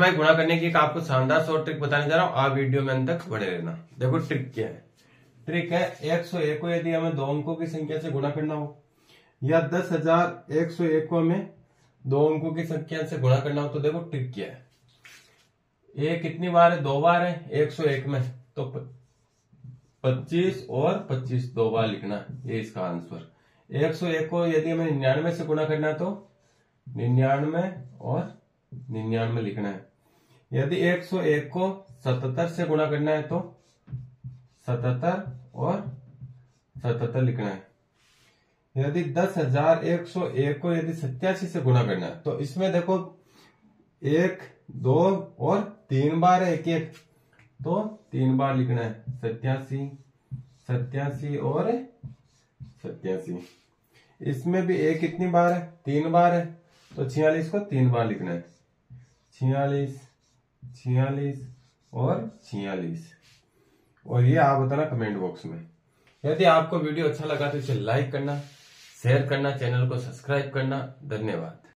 भाई गुणा करने की एक आपको शानदार शॉर्ट ट्रिक बताने जा रहा हूँ, आप वीडियो में अंत तक बने रहना। देखो ट्रिक क्या है। ट्रिक है 101 को यदि हमें दो अंकों की संख्या से गुणा करना हो, या 10,101 को हमें दो अंकों की संख्या से गुणा करना हो, तो देखो ट्रिक क्या है। ये कितनी बार है? 2 बार है 101 में, तो 25 और 25 2 बार लिखना है, ये इसका आंसर। 101 को यदि हमें 99 से गुणा करना है तो 99 और 99 लिखना है। यदि 101 को 77 से गुणा करना है तो 77 और 77 लिखना है। यदि 10,101 को यदि 87 से गुणा करना है तो इसमें देखो 1 2 और 3 बार है, 1 तो 3 बार लिखना है, 87 87 और 87। इसमें भी 1 कितनी बार है? 3 बार है, तो 46 को 3 बार लिखना है, 46 46 और 46। और ये आप बताना कमेंट बॉक्स में। यदि आपको वीडियो अच्छा लगा तो इसे लाइक करना, शेयर करना, चैनल को सब्सक्राइब करना। धन्यवाद।